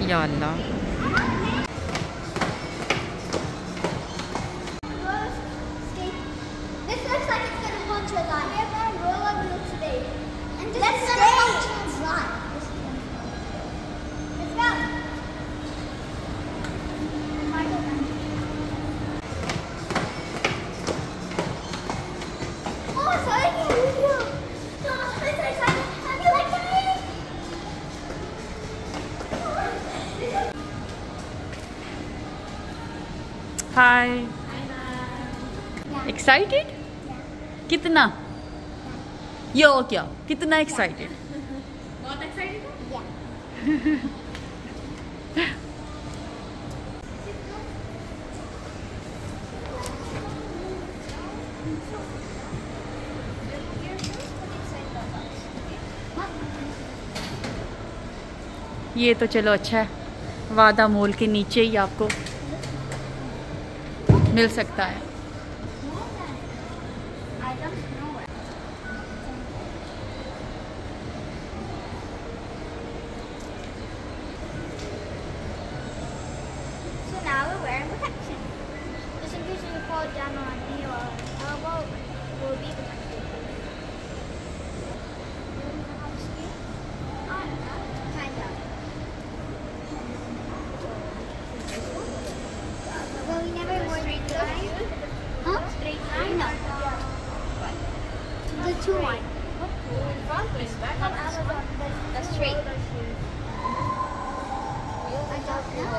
या अल्लाह। हाय, एक्साइटेड? कितना? यो क्या, कितना एक्साइटेड? बहुत एक्साइटेड हो? ये तो चलो अच्छा है, वादा मॉल के नीचे ही आपको मिल सकता है। So now we're wearing protection. Just in case you fall down on knee or elbow, we'll be protected. Kind of. Well, we never wore straight line. Huh? Straight line? No. The two line. That's straight. I don't know.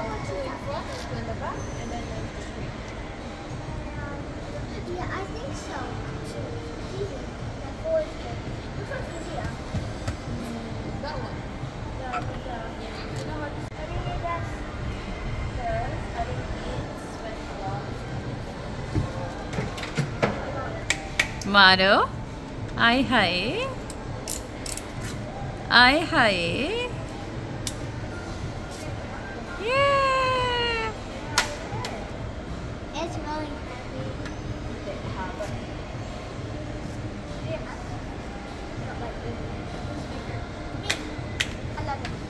Yeah, I think so. Easy. The four is good. Which one's easier? That one. I think that's first. I think it's special. मारो, आय हाय, आय हाय, ये It's really heavy. I love it.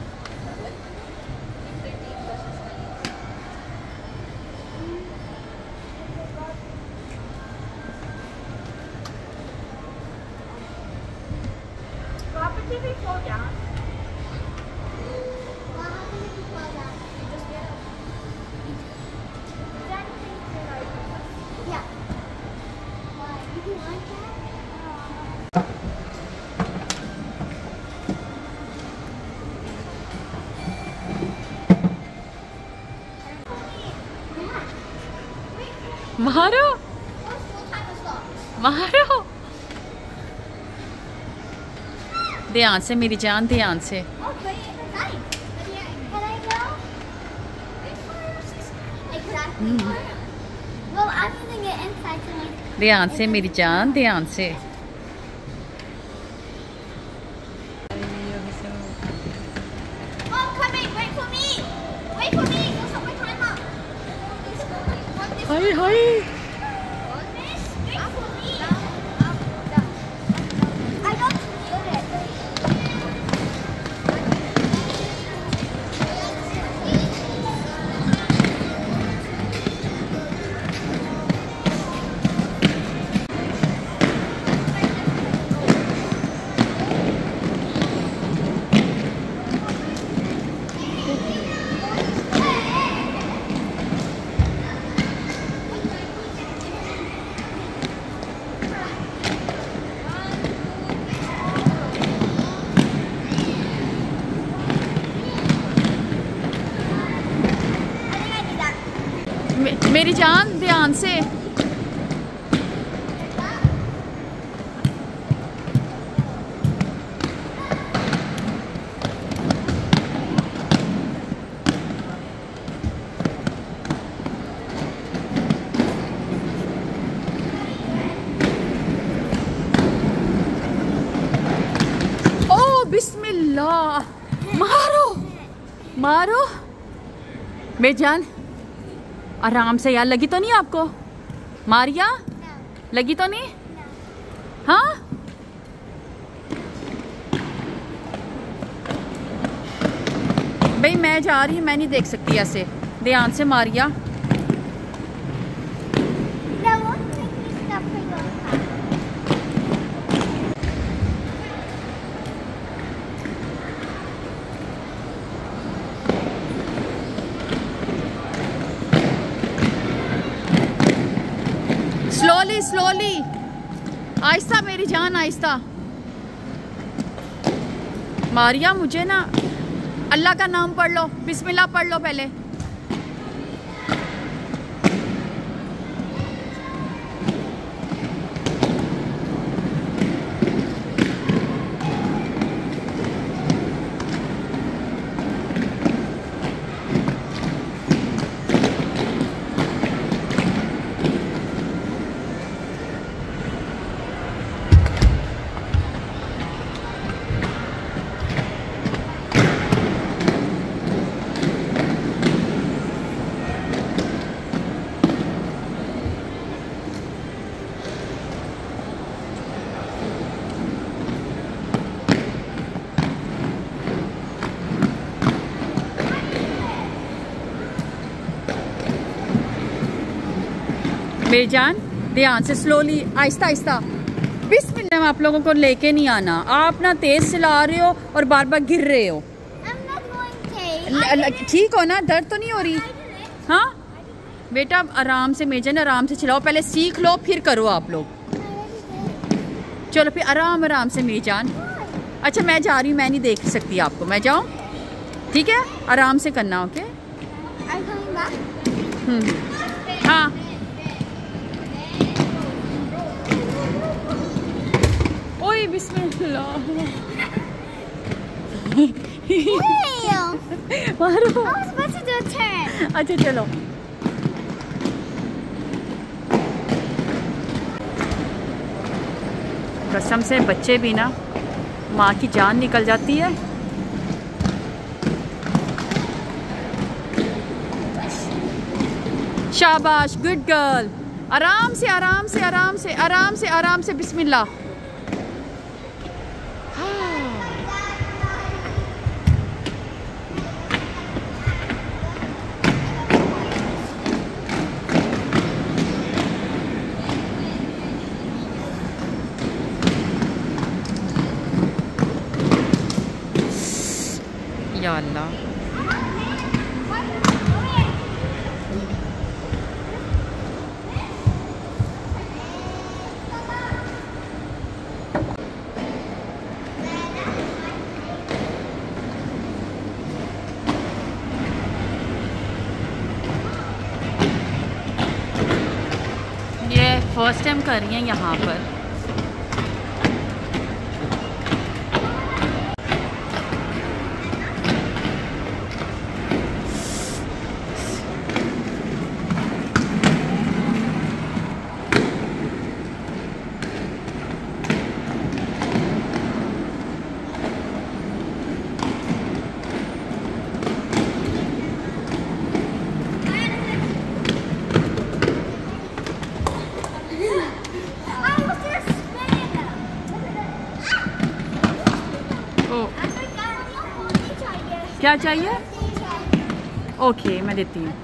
What happens if we fall down? What happens if we fall down? You just get up. Is there anything to like? Yeah. Why? You can like that? मारो, मारो, ध्यान से मेरी जान, ध्यान से। Oh, but it's nice. Can I go? Exactly. Well, I'm using it inside to like. ध्यान से मेरी जान, ध्यान से। Oh, coming! Wait for me! Wait for me! Don't stop my timer! Hi hi, Wait for me! I don't feel it. मेरी जान, ध्यान से। ओ बिस्मिल्लाह, मारो, मारो मेरी जान, आराम से यार। लगी तो नहीं आपको मारिया? लगी तो नहीं? हाँ, भाई मैं जा रही हूँ, मैं नहीं देख सकती ऐसे। ध्यान से Maria. That won't make me stop for your car. Slowly slowly, आहिस्ता मेरी जान, आहिस्ता। मारिया मुझे ना, अल्लाह का नाम पढ़ लो, बिस्मिल्लाह पढ़ लो पहले। बेजान ध्यान से, स्लोली, आहिस्ता आहिस्ता। बिस्मिल्लाह। आप लोगों को लेके नहीं आना, आप ना तेज चला रहे हो और बार बार गिर रहे हो। I'm not going to. ठीक हो ना? दर्द तो नहीं हो रही? हाँ बेटा आराम से मेजन, आराम से चलाओ, पहले सीख लो फिर करो आप लोग। चलो फिर आराम आराम से मेजान। अच्छा मैं जा रही हूँ, मैं नहीं देख सकती आपको, मैं जाऊँ? ठीक है, आराम से करना। Okay Are you coming back? हाँ। ओए बिस्मिल्लाह। मारो। I was about to do a turn. अच्छा चलो। कसम से बच्चे भी ना, माँ की जान निकल जाती है। शाबाश, गुड गर्ल। आराम से आराम से आराम से आराम से आराम से, बिस्मिल्लाह। या अल्लाह। ये फर्स्ट टाइम कर रही हैं यहाँ पर। क्या चाहिए? ओके मैं देती हूँ।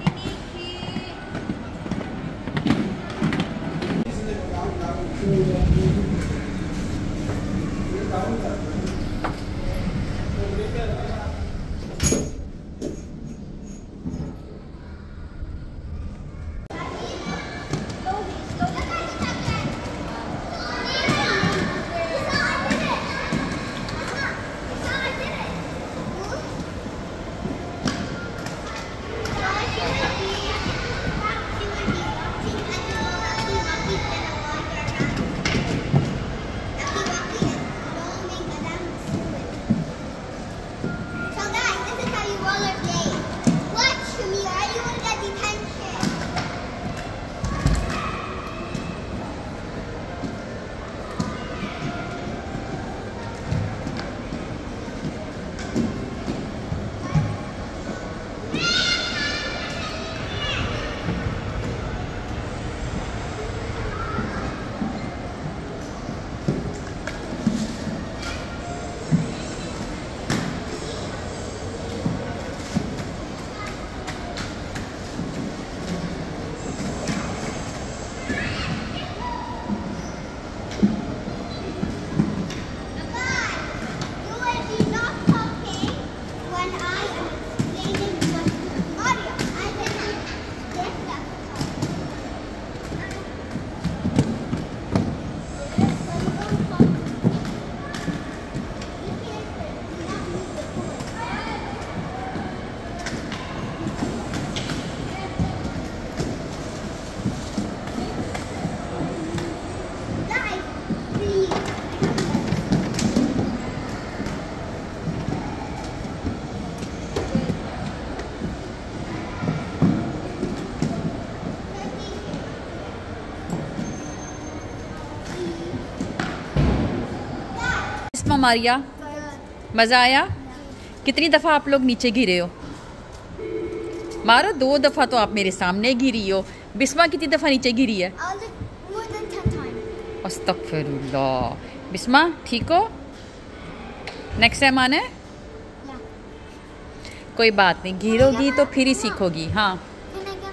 मारिया? मज़ा आया? कितनी दफ़ा आप लोग नीचे गिरे हो? मारो 2 दफ़ा तो आप मेरे सामने गिरी हो। बिस्मा कितनी दफ़ा नीचे गिरी है? More than 10 times. अस्तगफिरुल्लाह। बिस्मा ठीक हो? नेक्स्ट टाइम आना है? Yeah. कोई बात नहीं, गिरोगी तो फिर ही सीखोगी। हाँ Can I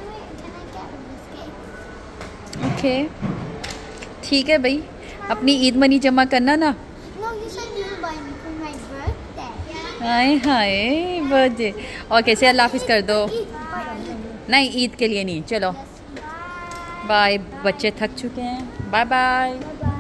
get ओके ठीक है भाई, अपनी ईद मनी जमा करना ना। No, you said you will buy me for my birthday. Hi hi birthday. Okay say अल्लाह हाफिज़ कर दो। नहीं ईद के लिए नहीं, चलो Bye. बाय। बच्चे थक चुके हैं, बाय बाय। Bye.